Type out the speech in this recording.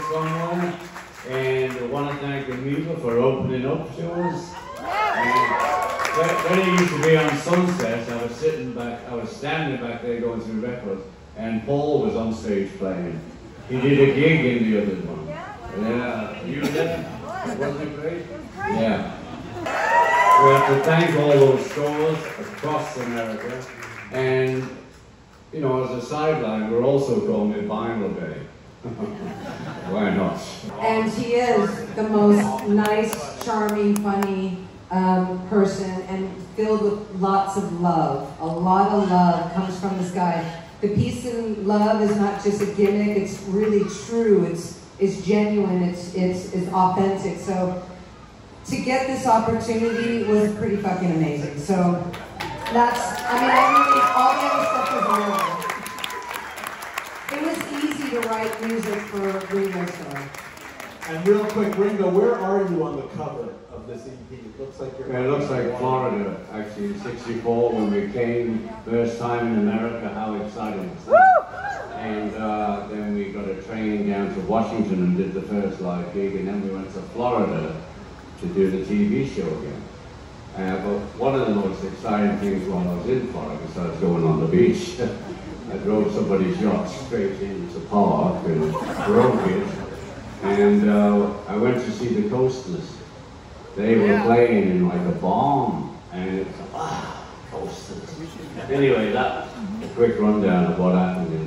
somewhere, and I want to thank Amoeba for opening up to us. When it used to be on Sunset, I was standing back there going through records, and Paul was on stage playing. He did a gig in the other one. Yeah, you were there? Wasn't it great? Yeah. We have to thank all those stores across America, and you know, as a sideline, we're also going with Vinyl Day. Why not? And he is the most nice, charming, funny person, and filled with lots of love. A lot of love comes from this guy. The peace and love is not just a gimmick; it's really true. It's genuine. It's authentic. So to get this opportunity was pretty fucking amazing. So that's, I mean, all the other stuff was horrible. It was easy to write music for Ringo Starr. And real quick, Ringo, where are you on the cover of this EP? It looks like you're... Yeah, it looks like Florida, actually, in '64 when we came, first time in America. How exciting was that? And then we got a train down to Washington and did the first live gig, and then we went to Florida to do the TV show again. But one of the most exciting things while I was in Florida was I was going on the beach. I drove somebody's yacht straight into park and broke it. And I went to see the Coasters. They were playing in like a bomb, and it's Coasters. Anyway, that's a quick rundown of what happened